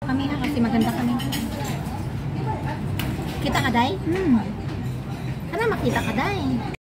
Kami ha, kasi maganda kami. Kita ka, Day? Kana makita ka, Day.